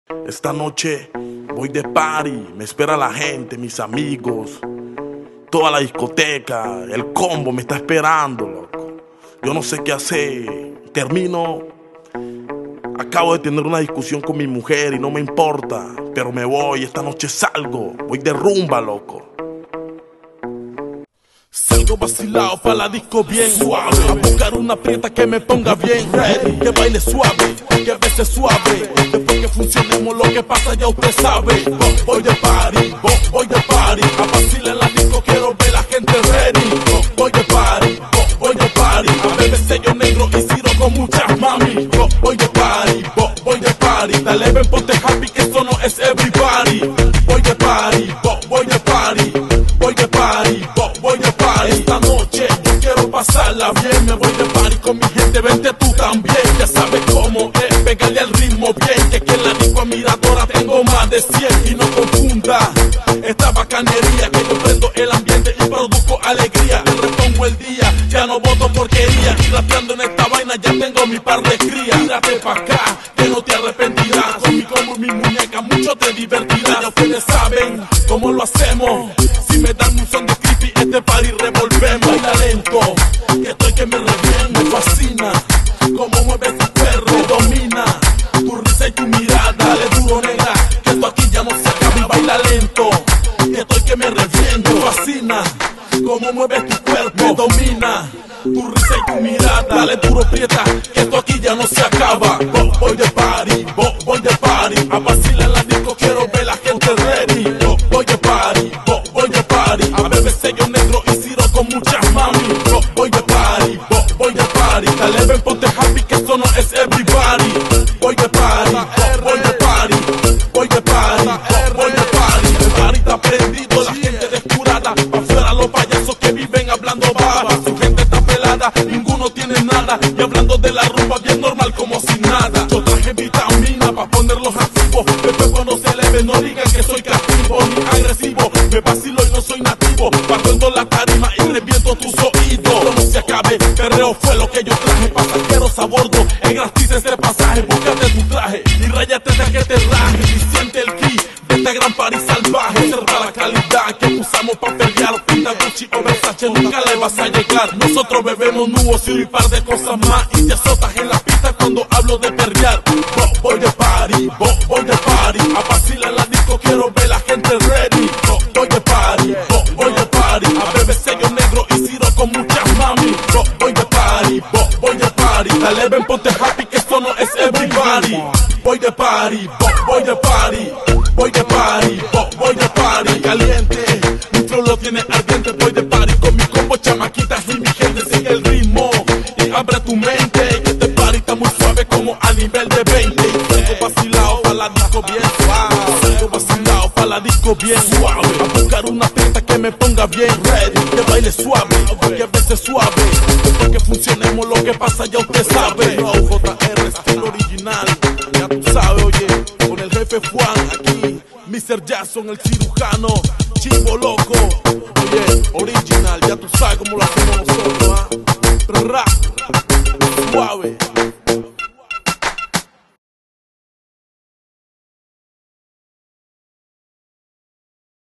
Esta noche voy de party, me espera la gente, mis amigos, toda la discoteca, el combo me está esperando, loco. Yo no sé qué hacer, acabo de tener una discusión con mi mujer y no me importa, pero me voy, esta noche salgo, voy de rumba, loco. Salgo vacilado pa' la disco bien suave, a buscar una prieta que me ponga bien ready, que baile suave, que bese suave. Después que funcionemos lo que pasa ya usted sabe. Voy de party, voy de party, a vacilar en la disco quiero ver la gente ready. Voy de party, voy de party, a beber sello negro y ciro con muchas mami. Voy de party, voy de party, dale ven ponte happy que eso no es everybody. Voy de party, voy de party, voy de party, voy de party. Esta noche yo quiero pasarla bien, me voy de party con mi gente, vente tú también. Ya sabes cómo es, pegarle al ritmo bien, que aquí en la disco admiradora tengo más de 100. Y no confunda esta bacanería, que yo prendo el ambiente y produzco alegría. Te repongo el día, ya no voto porquería, y rapeando en esta vaina ya tengo mi par de crías. Tírate pa' acá, que no te arrepentirás, con mi combo y mi muñeca mucho te divertirás. Ya ustedes saben cómo lo hacemos, si me dan un son de creepy este party revolvemos. Baila lento, que estoy que me reviento, me fascina cómo mueves tu cuerpo, me domina tu risa y tu mirada. Dale duro negra, que esto aquí ya no se acaba. Y baila lento, que estoy que me reviento, me fascina cómo mueves tu cuerpo, me domina tu risa y tu mirada. Dale duro prieta, que esto aquí ya no se acaba. Voy de party, voy de party, a vacilar en la disco quiero ver la gente ready. Voy de party, voy de party, a beber sello negro y ciro con muchas mami. Voy de party, voy de party, dale ven ponte happy que eso no es everybody. Voy de party, voy de party, voy de party, voy de party. El party está prendido, la gente descurada, afuera los payasos que viven hablando baba. Su gente está pelada, ninguno tiene nada, y hablando de la rumba bien normal como si nada. Yo traje vitamina pa' ponerlos activos, después cuando se eleve no digan que soy castigo ni agresivo. Me vacilo y no soy nativo, partiendo la tarima y reviento tus oídos. No se acabe, perreo fue lo que yo traje, pasajeros a bordo, es gratis ese pasaje. Búscate tu traje y ráyate de que te raje, y siente el ki de este gran party salvaje. Observa la calidad que usamos pa' pelear, pinta Gucci o Versace nunca le vas a llegar. Nosotros bebemos nubo, y un par de cosas más, y te azotas en la pista cuando hablo de perrear. Voy de party, voy de party, a vacilar en la disco quiero ver la gente ready. Voy de party, voy de party, a beber sello negro y ciro con muchas mami. Voy de party, voy de party, dale ven ponte happy que esto no es everybody. Voy de party, voy de party, voy de party, voy de party. Caliente, mi flow lo tiene ardiente. Voy de party con mi combo, chamaquitas y mi gente. Sigue el ritmo y abre tu mente, que este party está muy suave como a nivel de 20. Y salgo vacilado pa' la disco bien suave, salgo vacilado pa' la disco bien suave, a buscar una prieta que me ponga bien ready, que baile suave, que bese suave. Después que funcionemos lo que pasa ya usted sabe. JR estilo original, ya tú sabes, oye, con el jefe Juan aquí, Mr. Jackson el cirujano, chivo loco, oye, original.